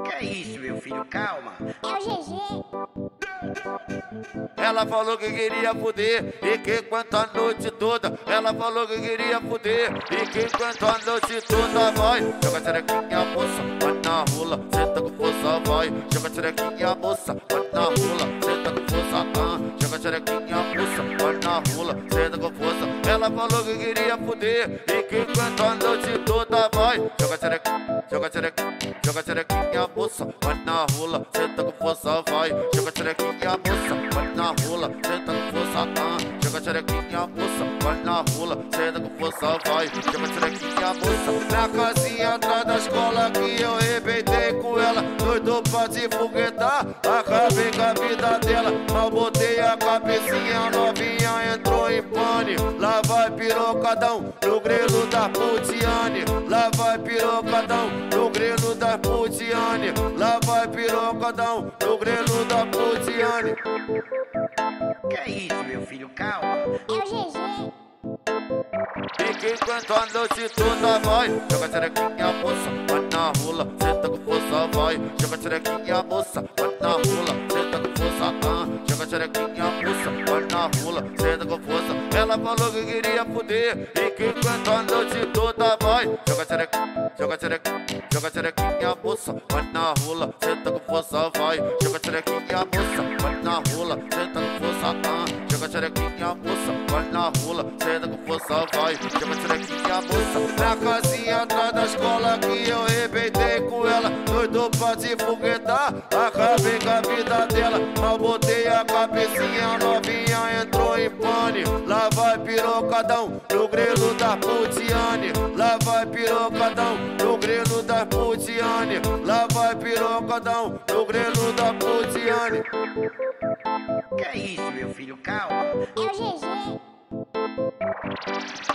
Que é isso, meu filho? Calma. É o GG. Ela falou que queria fuder e que aguenta a noite toda. Ela falou que queria fuder e que aguenta a noite toda. Vai, joga xerequinha moça, vai na rola, senta com força, vai. Joga xerequinha moça, vai na rola, senta com força, joga xerequinha moça, vai na rola, senta com força. Ela falou que queria fuder e que aguenta a noite toda. Vai, joga xerequinha, joga xerequinha, joga xerequinha moça, vai na rola, senta com força, vai. Joga xerequinha moça, vai na rola, senta com força, joga xerequinha moça, vai na rola, senta com força, vai. Joga xerequinha moça, na casinha atrás da escola que eu arrebentei com ela, doido pra se foguetar, acabei com a vida dela, mal botei a cabecinha, novinha entrou em pane. Lá vai pirocadão no grelo da Putiane, lá vai pirocadão no grelo da Putiane, lá vai pirocadão no grelo da Putiane. Que é isso, meu filho? Calma. É o GG. E que aguenta a noite toda, vai. Joga xerequinha moça, vai na rola, senta com força, vai. Joga xerequinha moça, vai na rola, senta com força, joga xerequinha moça, vai na rola, senta com força. Ela falou que queria fuder e que aguenta a noite toda, vai. Joga xerequinha, joga xerequinha, joga xerequinha moça, vai na rola, senta com força, vai. Joga xerequinha moça, vai na rola, senta com força, joga xerequinha moça, vai na rola, senta com força, vai. Joga xerequinha moça, na casinha atrás da escola que eu arrebentei com ela, doido pra se foguetar, acabei com a vida dela, mal botei a cabecinha, novinha entrou em pane. Lá vai pirocadão no grelo da Putiane, lá vai pirocadão no grelo da Putiane, lá vai pirocadão no grelo da Putiane. Que é isso, meu filho? Calma. É o GG.